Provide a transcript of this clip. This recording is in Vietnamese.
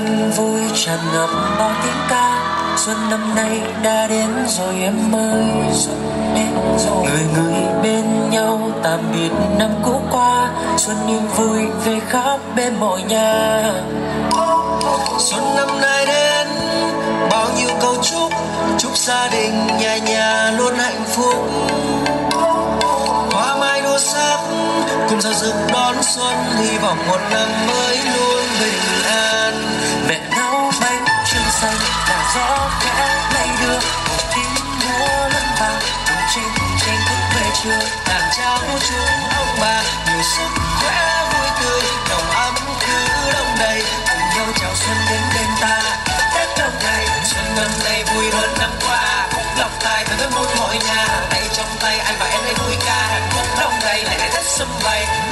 yên vui tràn ngập bao tiếng ca. Xuân năm nay đã đến rồi em ơi, xuân đến rồi. Người người bên nhau tạm biệt năm cũ qua, xuân niềm vui về khắp bên mọi nhà. Xuân năm nay đến bao nhiêu câu chúc, chúc gia đình nhà nhà luôn hạnh phúc. Hoa mai đua sắc cùng giao rực đón xuân, hy vọng một năm mới luôn bình an. Mẹ nấu bánh trưng xanh là gió khẽ lay đưa, một tiếng múa lân vang cùng trên thức về trưa. Đàn cháu chúng ông bà nhiều sức khỏe vui tươi, nồng ấm cứ đông đầy, cùng nhau chào xuân đến bên ta. Tết đông đầy, xuân năm nay vui hơn năm qua, phúc lộc tài tới muôn mọi nhà. Tay trong tay anh và em đây vui ca, hạnh phúc đông đầy lại để Tết xuân vầy.